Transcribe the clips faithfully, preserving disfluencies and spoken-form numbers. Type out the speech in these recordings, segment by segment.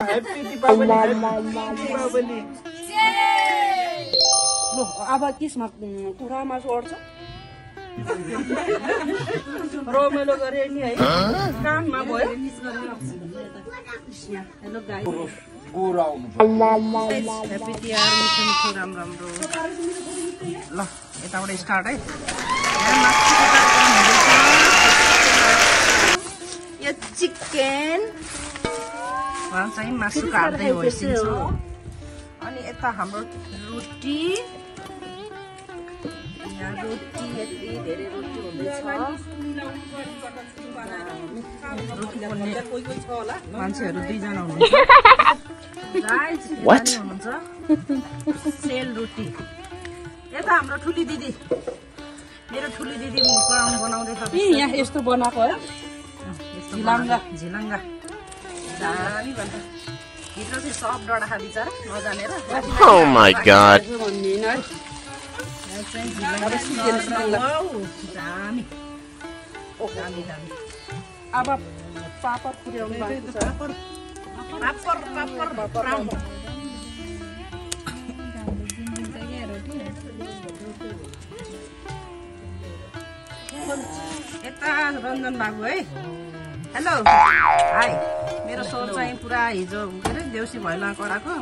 Happy Deepavali, Happy Deepavali. Loh, अब किसमा कुरामा जोड्छ रोमेलो गरे नि है काममा भयो हेलो गाइस गोरा आउनु ह्यापी तिहार मिठो मिठो राम राम्रो ल यताबाट स्टार्ट है यो चिकन वहाँ चाहिँ मासु काट्दै होइसिन्छ अनि यता हाम्रो रोटी यहाँ रोटी यति धेरै रोटी हुँदैछ रोटी पोल्ने मान्छेहरू दुईजना हुनुहुन्छ हुनुहुन्छ सेल रोटी यता हाम्रो ठुली दिदी मेरो ठुली दिदी पराउनु बनाउँदैछ यहाँ यस्तो बनाएको है झिलाङ्गा झिलाङ्गा दामी भन्छ भित्र चाहिँ सब डढा खा बिचारा नजानेर Oh my god. दामी दामी दामी अब पापड पुर्याउनु भएको छ पापड पापड पापड यता रञ्जन बाबु है हेलो हाई मेरो सोच चाहिँ पुरा हिजो के अरे देउसी भैला कराएको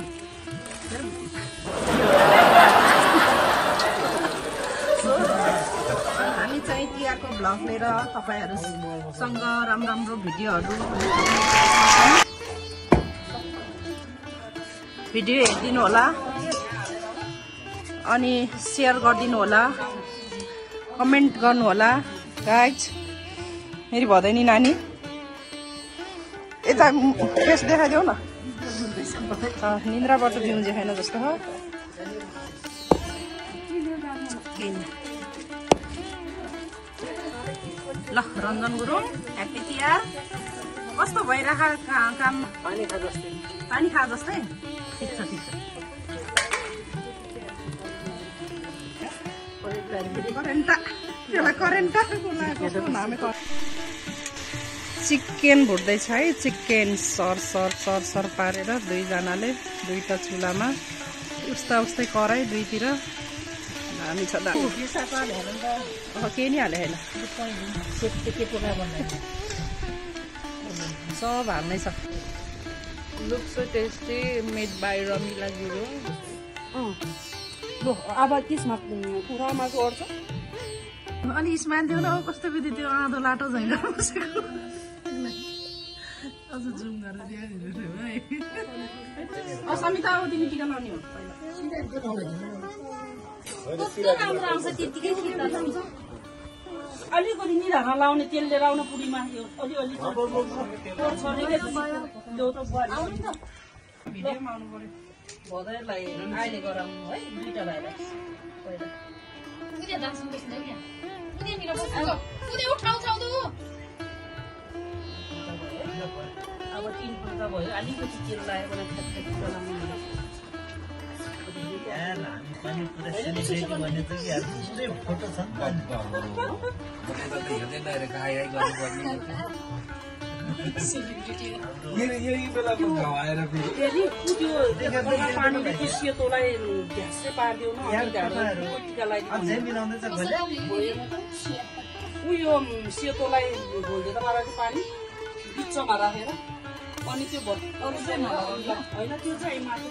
हामी चाहिँ तिहारको भ्लग लिएर तपाईँहरूसँग राम्रो राम्रो भिडियोहरू भिडियो हेरिदिनु होला अनि सेयर गरिदिनु होला कमेन्ट गर्नु होला गाइज मेरी भदैनी नानी यता फेस देखाइदेऊ न निन्द्राबाट बिउजे छैन जस्तो हो ल रञ्जन गुरुङ ह्याप्पी तिहार कस्तो भइरहेको काम पानी खा जस्तै पानी खा जस्तै ठिक छ ठिक छ चिकन भुट्दैछ है चिकन सर सर सर सर पारेर दुईजनाले दुईटा चुलामा उस्ता उस्तै कराई दुईतिर हामी छ केही नि हाले होइन सब हाल्नै छ looks tasty made by Ramila Gurung अब किसमा कुरामा जोड्छ अनि स्माइल दिउ न कस्तो विधि त्यो आँधो लाटो झैन बसेको अझ जुम गरेर दिइहाल्नु है असमिता अब तिमी टिका लाउने हो अलिकति निधारमा लाउने तेल लिएर आउन पुरीमा यो अलिअलि भिडियोमा आउनु पर्यो भदैलाई अहिले गराउनु है दुईटा भएर अब तीन पल्ट भयो अलिकति तेल लागेको पानीले त्यो सेतोलाई झ्यासै पारिदिउ न उयो सेतोलाई घोल्दै त पारेको पानी बिचमा राखेर अनि त्यो अरू चाहिँ होइन त्यो चाहिँ माथि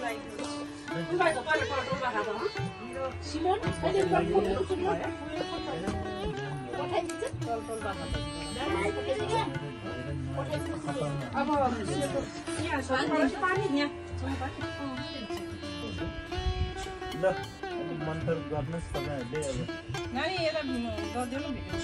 अब पानी यहाँ मन्थर गर्नुहोस् तपाईँहरूले अब नानी यता गरिदिनु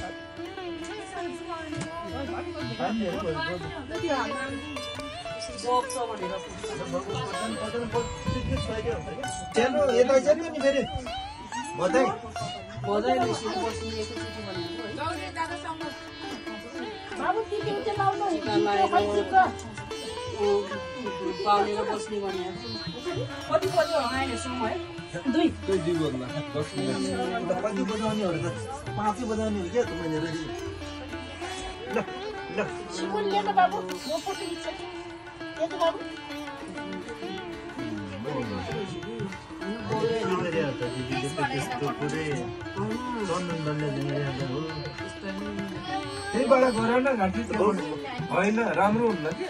पालेर बस्ने भने कति बज्यो अहिलेसम्म है दुई दुई दुई बज्ला बस्ने कति बजाउनेहरू त पाँचै बजाउने हो क्या तपाईँले ल ल सिमन ल्याउनु बाबु म फोटो खिच्छु के त बाबु त्यहीबाट गर न घाँटी होइन राम्रो हुन्न के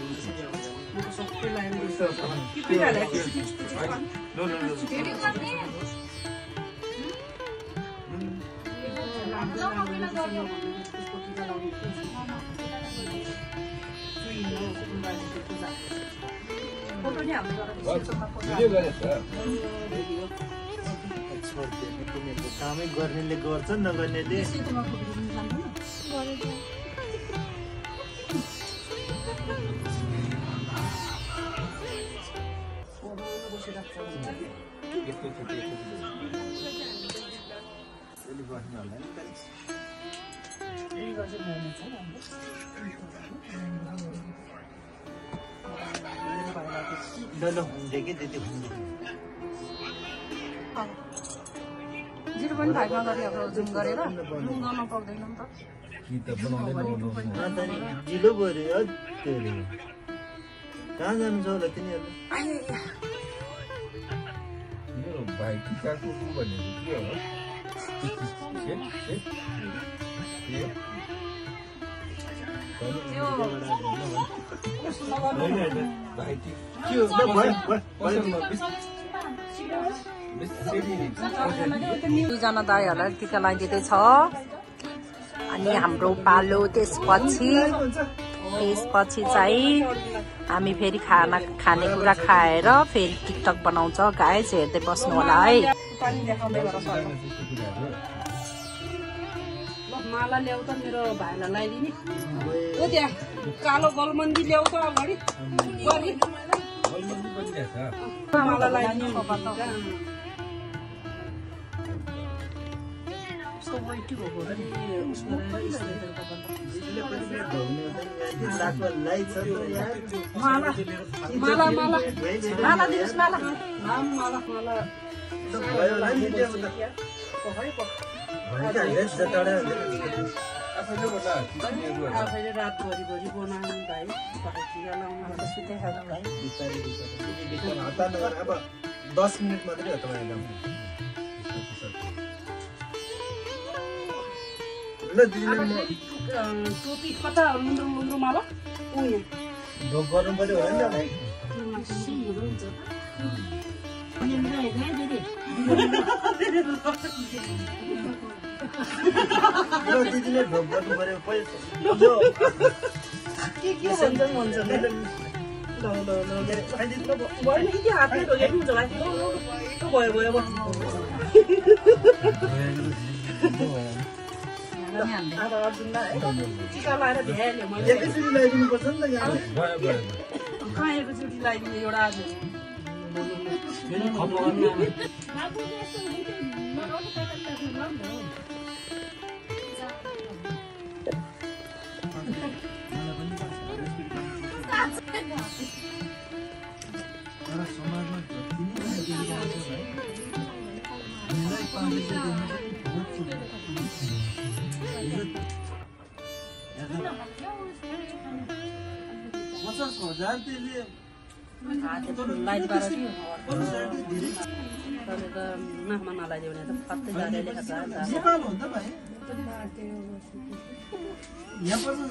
कामै गर्नेले गर्छ नगर्नेले जिरो पनि फाइभमा गरी अब जुम गरेर जुम गर्न पाउँदैन नि त ढिलो गऱ्यो कहाँ जानु छ होला तिनीहरू मेरो भाइ टिकाको भनेको के हो दुईजना दाईहरूलाई टिका लगाइदिँदैछ अनि हाम्रो पालो त्यसपछि त्यसपछि चाहिँ हामी फेरि खाना खानेकुरा खाएर फेरि टिकटक बनाउँछ गाइस हेर्दै बस्नु होला है माला ल्याउ त मेरो भाइलाई लगाइदिने ओ त्यहाँ कालो गलमन्दी ल्याउ त अगाडि माला लगाइदिने माला माला माला माला दिनुहोस् माला माला माला आफैले रातभरिभरि बनाउनु भाइ टिका लाउनु सुते खानु भाइ अब दस मिनट मात्रै हो तपाईँलाई टोपी कता मुन्द्रो मुन्द्रो माला ढोक गर्नु पर्यो होला नि दिदीले ढोक गर्नु पर्यो के के भन्छ भन्छ भयो कि हातले ढोकेको हुन्छ भाइ भयो भयो टिका लगाएर भ्याइहाल्यो मैले एकैचोटि लगाइदिनुपर्छ नि त कहाँ एकैचोटि लगाइदिने एउटा आज पचास हजार त्यसले नाफमा नलाइदियो भने त फत्तै जाँदै लेखेको नेपाल हो नि त भाइ यहाँ पचास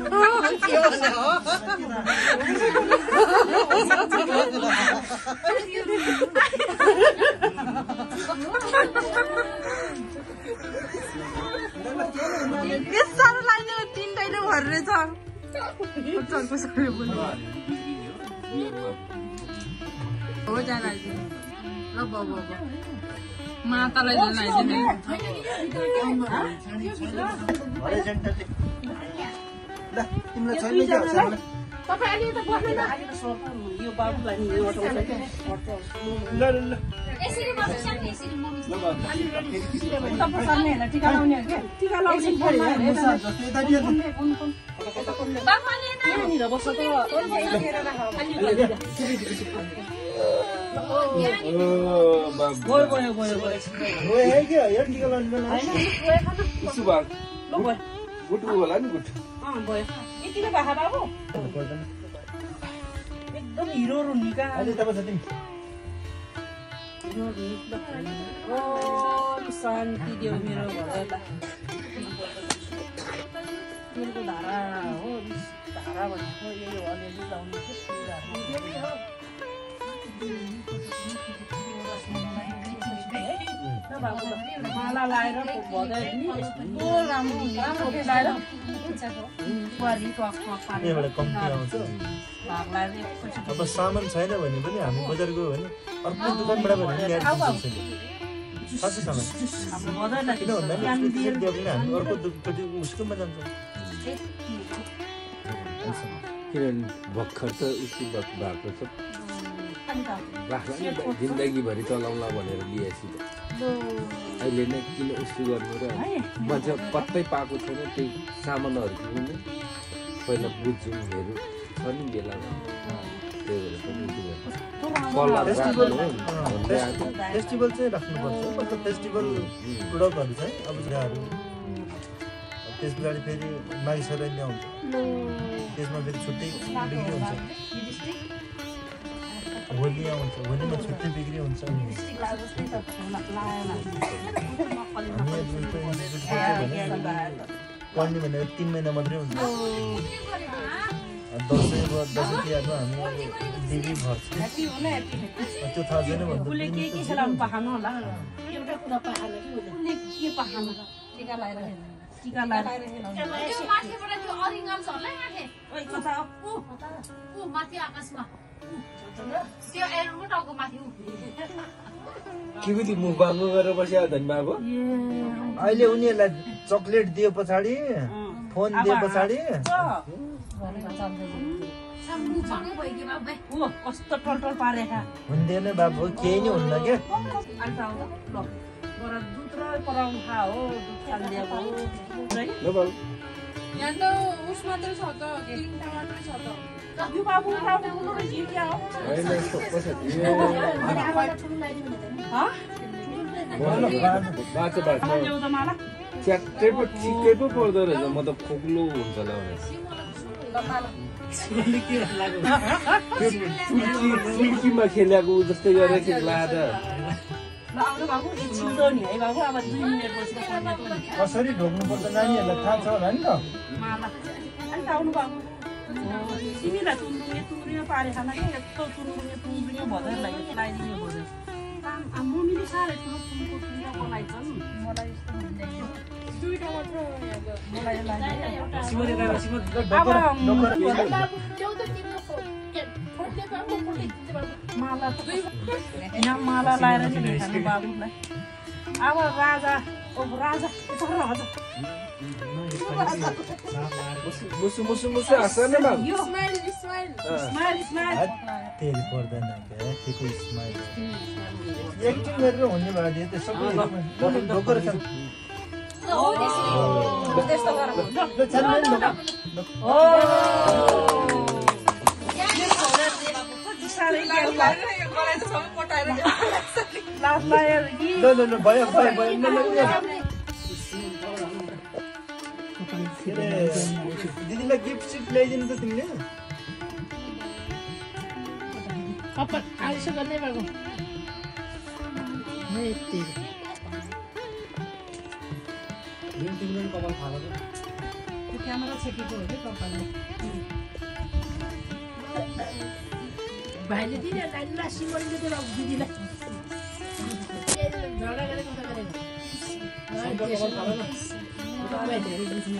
साह्रो लाग्ने तिनटै नै भर रहेछ हो जान ल बाबु मातालाई लगाइदिने तिमीलाई छैन क्या तपाईँ त बस्दैन यो बाबुलाई नि टिका लाउने टिका लाउने बस्छ त गयो गयो गयो गुटु होला नि गुटु गयो यतिको भाषा बाबु एकदम हिरो रुन्नी का अहिले तपाईँ छ तिमी ओम शान्ति देऊ मेरो भगवान् तेलको धारा हो धारा भनेको यही हो अलिअलि लाउनु माला लाएर भगायो नि यस्तो राम्रो राम्रो लाएर बुहारी टक टक पारेर कम्ती आउँछ भाग लाएर एकपछि अब सामान छैन भने पनि हामी बजार गयो भने अर्को दोकानबाट भने ल्याएर दिन्छ खासै सामान हाम्रो बजारलाई किन भन्दा नि दियो भने हामी अर्को दोकानपट्टि उसकोमा जान्छौँ किनभने भर्खर त उसको भएको छ जिन्दगीभरि चलाउँला भनेर लिएपछि त अहिले नै किन उसो गर्नु र मान्छे पत्तै पाएको छैन त्यही सामानहरू किन्नु पहिला बुझ्यौँ हेरौँ छ नि बेलामा त्यही भएर फेस्टिभल चाहिँ राख्नुपर्छ मतलब फेस्टिभल प्रोडक्टहरू चाहिँ अब जग्गाहरू त्यस पछाडि फेरि माघे सङ्क्रान्ति आउँछ त्यसमा फेरि छुट्टै बिक्री हुन्छ होली आउँछ होलीमा छुट्टै बिक्री हुन्छ पढ्ने भनेर तिन महिना मात्रै हुन्छ दसैँ दसैँ तिहारमा हामी देवी भर्छौँ त्यो थाहा छैन उसले के के खेलाउनु पाखानु होला एउटा कुरा पाखानु कि उसले के पाखानु टिका लगाएर टिका लगाएर माथिबाट त्यो अरिङ्गल छ होला माथि ओइ कता ऊ ऊ माथि आकाशमा त्यो एयरको टाउको माथि ऊ के कति मुख बाङ्गो गरेर बस्यो धनबाबु अहिले उनीहरूलाई चक्लेट दियो पछाडि फोन दिए पछाडि कस्तो टलटल पारेका हुँदैन बाबु केही नै हुन्न क्या अन्त आउँदा ल बडा दुध र पराउनु खा हो दुध खालिदिएको है ल बाबु यहाँ त उस मात्रै छ त तिनवटा मात्रै छ त यो बाबु उठाउने उलो र जिउ क्या हो बाँच्यो बाँच्यो ल्याउ त माला च्याट्टै पो ठिकै पो पर्दो रहेछ म त खोक्लो हुन्छ होला टुल्कीमा खेलेको जस्तै गरेर खेल्ला त ल आउनु बाबु यो छिटो नि है बाबु अब दुई मिनट बसेर पर्ने त नि कसरी ढोक्नुपर्छ नानीहरूलाई थाहा छ होला नि त माला अन्त आउनु बाबु तिमीलाई तुरुङे तुरुङे पारे खाना कि यस्तो तुरुङे तुरुङे भएर लाग्यो लगाइदिने भएर मम्मीले साह्रै ठुलो फुलको फुलमा बनाइछन् मलाई यस्तो हुँदैन दुईटा मात्र मलाई लाग्यो त्यो त तिम्रो फोनले बाबु फोनले माला यहाँ माला लगाएर नि देखाउनु बाबुलाई अब राजा ओ राजा राजा मुसु मुसु मुसु हाँस न बाबु यो स्माइल स्माइल स्माइल स्माइल तेरि पर्दैन क्या त्यको स्माइल एक्टिङ गरेर हुने भयो त्यो सबै ढोकर छ त्यस्तो गर ओ साह्रै ज्ञान लाग्यो यो गराइ त सबै पटाएर लास लाग्यो कि ल ल ल भयो भयो भयो दिदीलाई गिफ्ट सिफ्ट ल्याइदिनु त तिमीले अपन आइसो गर्दै भएको क्यामेरा छेकेको हो कि कपालले भाइले दिने नानीलाई सिमरीले दिएर दिदीलाई झगडा गरेको त गरेको धेरै बुझ्ने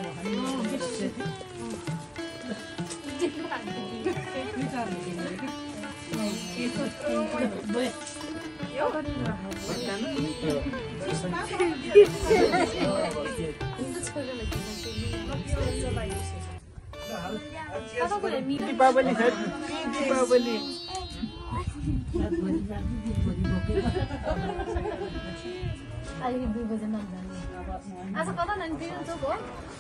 दीपावली है दीपावली आज कता नानी बिरु चोक हो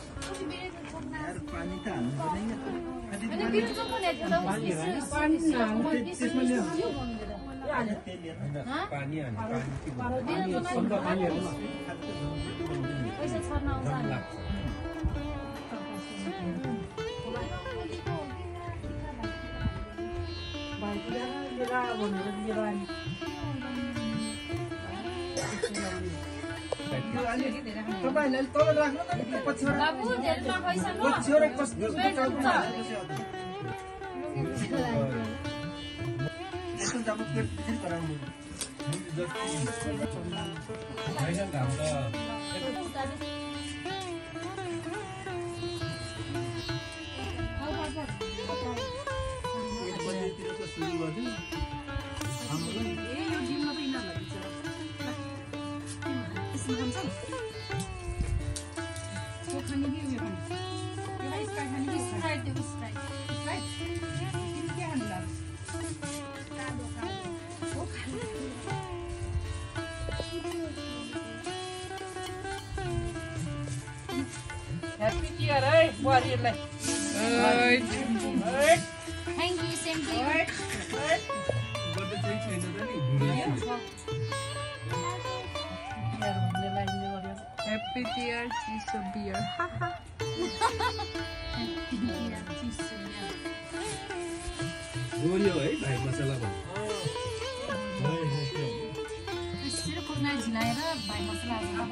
पानी त हाल्नु पर्दैन अनि बिरु चोक पनि थियो त पानी पानी पैसा छर्न आउँछ तपाईँहरूले तल राख्नु न पछिबाट बाबु धेरै नखाइसक्नु पछिबाट कस्तो यसो जब पेट फेरि गराउनु होइन घाम त एक बजेतिरको सुरु गरिदिउँ ए यो जिममा त यिनीहरूलाई बिचरा यसमा खान्छ को खाने कि उयो खाने एउटा स्प्राइट खाने कि स्प्राइट देऊ स्प्राइट स्प्राइट तिमी के खानु लाग्यो कालो कालो को खानु ह्याप्पी टियर है बुहारीहरूलाई thank you same to you birthday चाहिँ छैन त नि Happy dear chiso beer. गोरियो है भाइ मसला भन्नु त्यसरी खोज्न झिलाएर भाइ मसला अब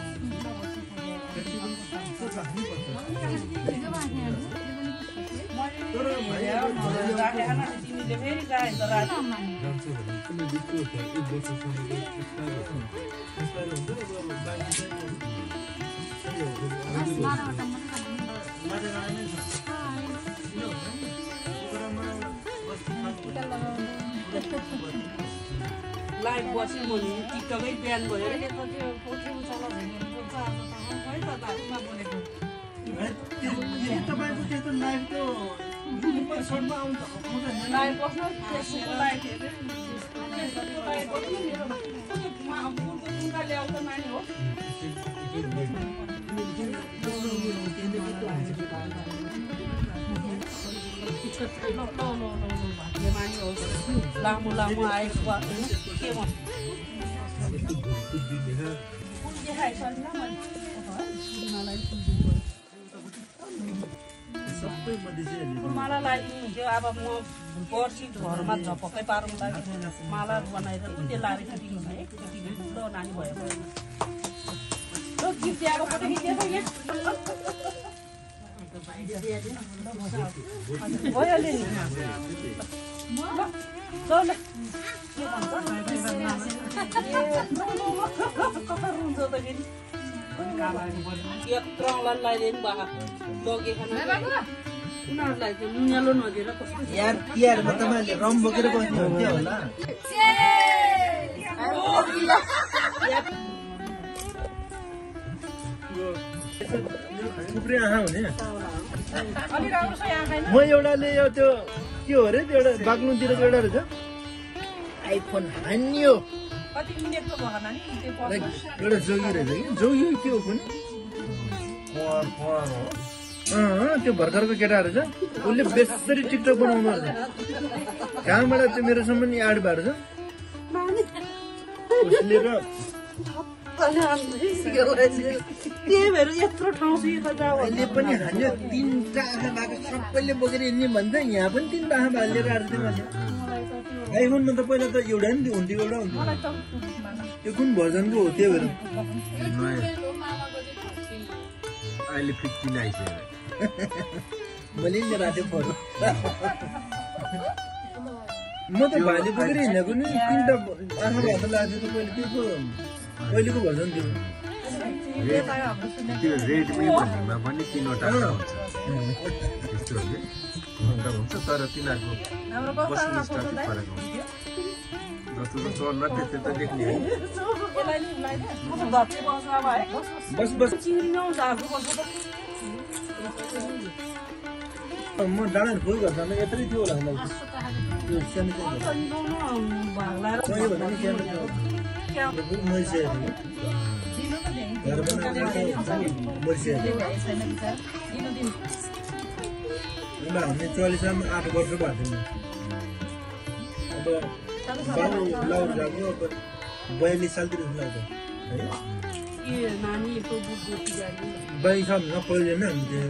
तिमीले फेरि गाए त राति जान्छ भने कुनै बिचको एक वर्षसम्मको एक्सपायर हुन्छ अब बाँकी लाइभ बस्यो भने टिकटकै बिहान भयो तपाईँको त्यो त लाइभको युट्युबमा सर्टमा आउँछ लाइभ बस्नु फेसबुकको लाइभ हेरेर लाइभ बस्नु मेरो ल्याउँछ नानी हो लामो लामो आएको के भन्नु फुल देखाएछ सबै मधेसीहरूले माला लगाइदिनु हुन्थ्यो अब म पर्सि घरमा झपक्कै पार्नु लागि माला बनाएर त्यो लाएर दिनु हुन एकचोटि ठुलो नानी भयो भयो गीत दिएको फोटो खिचेछ यहाँ भइहाल्यो नि ल ल के भन्छ कता रुन्छ त फेरि यत्रो लगाइदियो नि बा लगे खाना उनीहरूलाई चाहिँ नुनियालो नदिएर कस्तो यार तिहारमा तपाईँहरूले रम बोकेर बस्नुहुन्थ्यो होला थुप्रै आँखा हुने अलि राम्रो छ यहाँ खाइन म एउटाले यो त्यो के हो अरे त्यो एउटा बाग्लुङतिरको एउटा रहेछ आइफोन हानियो कति मिनटको भयो नानी त्यो एउटा जोगी रहेछ कि जोगी के हो कुनै अँ त्यो भर्खरको केटा रहेछ उसले बेसरी टिकटक बनाउनु रहेछ कहाँबाट त्यो मेरोसम्म नि एड भएको छ उसले र त्यही भएर यत्रो ठाउँ अहिले पनि हान्यो तिनवटा आँखा भएको सबैले बोकेर हिँड्ने भन्छ यहाँ पनि तिनवटा आँखा भएको लिएर आएको थियो आइफोनमा त पहिला त एउटा नि हुन्थ्यो एउटा हुन्थ्यो त्यो कुन भर्जनको हो त्यो भएर अहिले फिफ्टिन आइसक्यो मैले लिएर आएको थिएँ फोटो म त भाले बोकेर हिँडेको नि तिनवटा आँखा भएको लाग्थ्यो त पहिले त्यो पहिलेको भर्जन थियो त्यो रेडमी भन्नेमा पनि तिनवटा हुन्छ त्यस्तो हुन्छ तर तिनीहरूको बस्ने स्टाइल चाहिँ फरक हुन्छ जस्तो चल्न त्यस्तो त देख्ने है बस बस म डाँडा फुल गर्छ यत्रै थियो होला मलाई त्यो सानो चाहिँ भने नि सानो घर बनाएर हामी चौलिसमा आठ वर्ष भएको थियौँ अब बाउ लाउर गएको अब बयालिस सालतिर लाग्छ है बयालिस सालमा पहिलेन हामी त्यो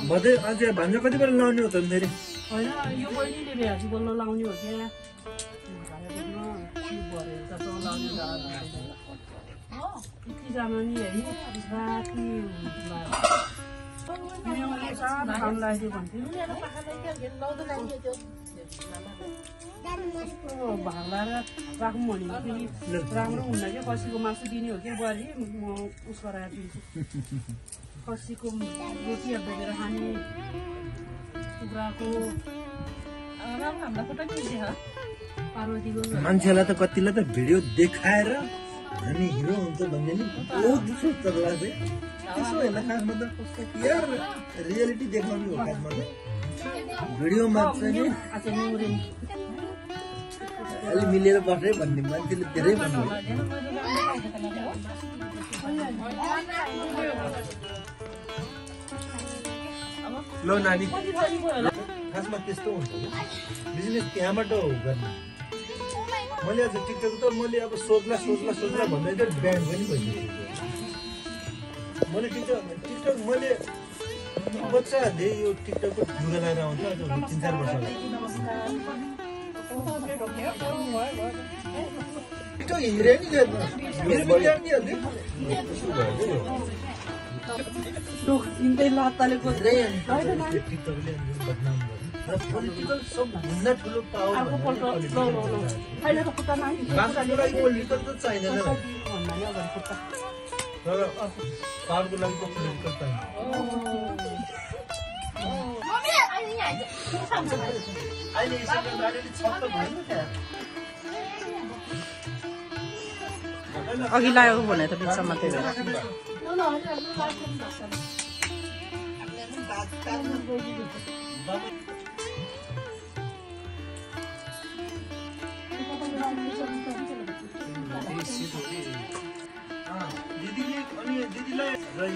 भदै अझ भान्जा कति बेला लाउने हो त फेरि होइन यो बहिनीले भ्याजी बल्ल लाउने हो क्या यतिजना नि है राति खान लाग्यो भन्थ्यो भाला राखौँ भनेको फेरि राम्रो हुन्न क्या खसीको मासु दिने हो क्या बुहारी म उस गराएर दिन्छु खसीको रोटीहरू बोकेर खाने कुखुराको पार्वतीको मान्छेलाई त कतिलाई त भिडियो देखाएर हामी हिरो हुन्छ भन्ने नि बहुत दुःख लाग्छ त्यसो होइन खासमा त यार रियालिटी देखाउने हो खासमा त भिडियोमा चाहिँ अलि मिलेर बस्दै भन्ने मान्छेले धेरै भन्नु ल नानी खासमा त्यस्तो हुन्छ बिजनेस त्यहाँबाट हो गर्ने मैले आज टिकटक त मैले अब सोध्ला सोध्ला सोध्ला भन्दै त ब्यान्ड पनि भइसक्यो मैले टिकटक टिकटक मैले बच्चा धेरै यो टिकटकको लुगा लगाएर आउँछ अझ तिन चार वर्ष टिकटक हिँड्रे नि मेरो विद्यार्थीहरूले हिँड्दै लात्ताले टिकटकले बदनाम गर्यो पोलिटिकल सबभन्दा ठुलो पावर बाँच्नुको लागि पोलिटिकल त चाहिँदैन तर पावरको लागि त पोलिटिकल चाहिन्छ अहिले अघि लाग्यो भने त बिचमा त्यही भएर दिदीले अनि दिदीलाई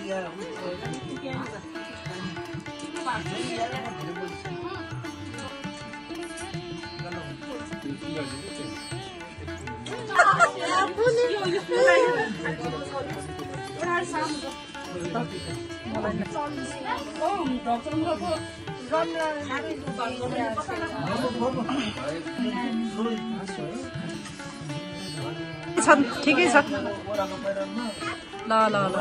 ठिकै छ ल ल ल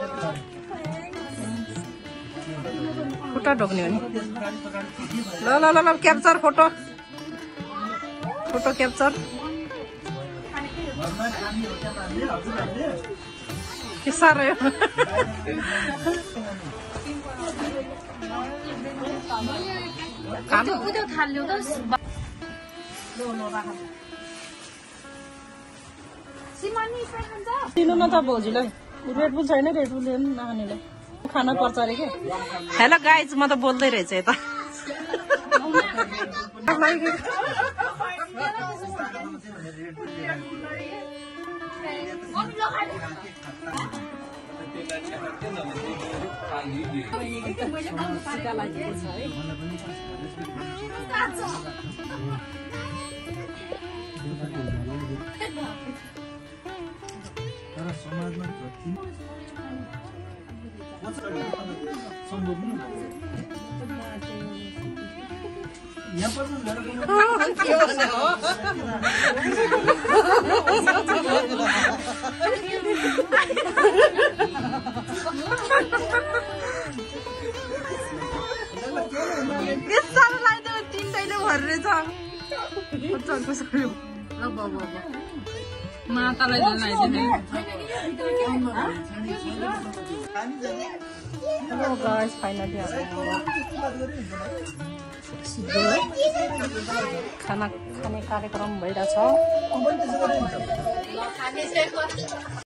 खुट्टा ढोक्ने हो नि ल ल ल क्याप्चर फोटो फोटो क्याप्चर के साह्रो दिनु न त भौजीलाई रेडबुल छैन रेडबुल नानीलाई खाना पर्छ अरे क्या हेलो गाइज म त बोल्दै रहेछ यता तर समाजमा जति सम्भव नि यहाँ पर्नु तिनटैले भरेछ मातालाई खाना खाने कार्यक्रम भइरहेछ।